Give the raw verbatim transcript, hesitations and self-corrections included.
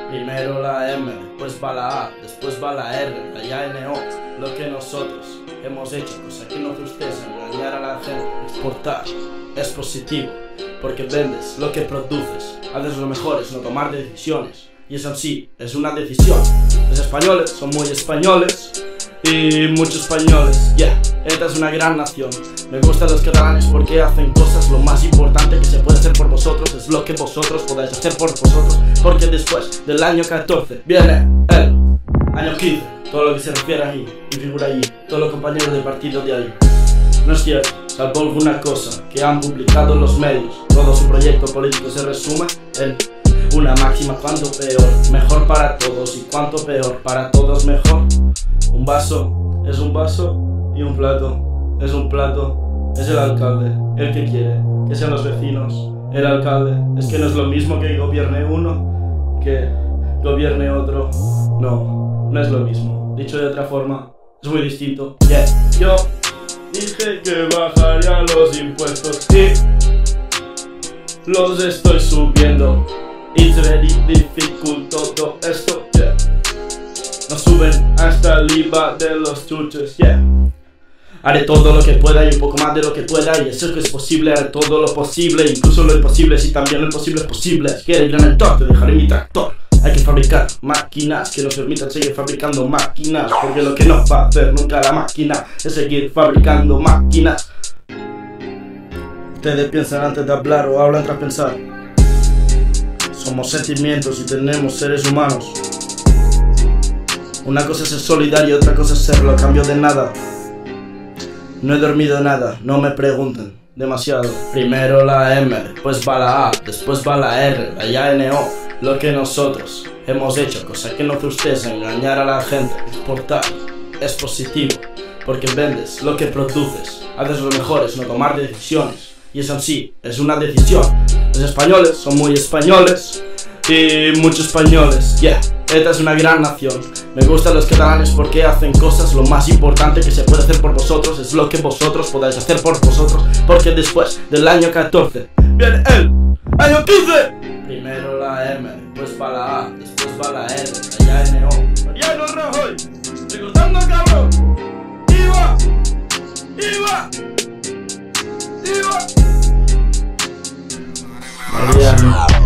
Primero la M, después va la A, después va la R, la N O. Lo que nosotros hemos hecho, cosa que no hace ustedes, engañar a la gente. Exportar es positivo, porque vendes lo que produces. Haces lo mejor es no tomar decisiones, y eso en sí es una decisión. Los españoles son muy españoles, y muchos españoles, yeah, esta es una gran nación. Me gustan los catalanes porque hacen cosas. Lo más importante que se puede hacer por vosotros es lo que vosotros podáis hacer por vosotros, porque después del año catorce viene el año quince. Todo lo que se refiere ahí y figura allí, todos los compañeros del partido de ahí. No es cierto, salvo alguna cosa que han publicado los medios. Todo su proyecto político se resume en una máxima: cuanto peor, mejor para todos, y cuanto peor para todos, mejor. Un vaso es un vaso y un plato es un plato. Es el alcalde el que quiere que sean los vecinos el alcalde. Es que no es lo mismo que gobierne uno que gobierne otro. No, no es lo mismo. Dicho de otra forma, es muy distinto. Yeah. Yo dije que bajaría los impuestos y los estoy subiendo. It's very difficult todo esto, yeah. Nos suben hasta el I V A de los chuches, yeah. Haré todo lo que pueda y un poco más de lo que pueda, y eso que es posible. Haré todo lo posible, incluso lo imposible, si también lo imposible es posible. Si quieres ir en el top, te dejaré mi tractor. Hay que fabricar máquinas que nos permitan seguir fabricando máquinas, porque lo que no va a hacer nunca la máquina es seguir fabricando máquinas. Ustedes piensan antes de hablar o hablan tras pensar. Somos sentimientos y tenemos seres humanos. Una cosa es ser solidario y otra cosa es serlo a cambio de nada. No he dormido nada, no me pregunten demasiado. Primero la M, después va la A, después va la R, la N O. Lo que nosotros hemos hecho, cosa que no hace ustedes, engañar a la gente. Exportar es positivo, porque vendes lo que produces. Haces lo mejor es no tomar decisiones, y eso en sí es una decisión. Los españoles son muy españoles, y muchos españoles, yeah. Esta es una gran nación. Me gustan los catalanes porque hacen cosas. Lo más importante que se puede hacer por vosotros es lo que vosotros podáis hacer por vosotros, porque después del año catorce viene el año quince. Primero la M, después va la A, después va la R, la N O. Mariano Rajoy, recordando cabrón. ¡Iba! ¡Iba! ¡Iba! Mariano.